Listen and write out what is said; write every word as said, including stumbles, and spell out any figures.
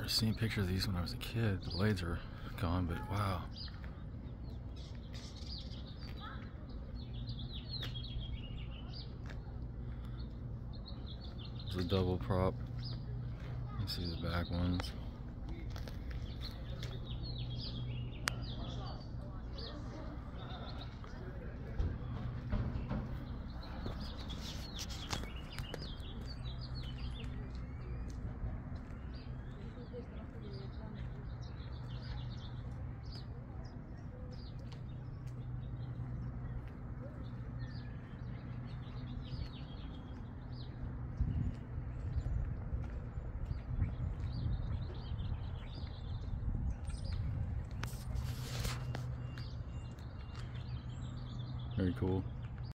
remember seeing pictures of these when I was a kid. The blades are gone, but wow. It's a double prop. You see the back ones. Very cool.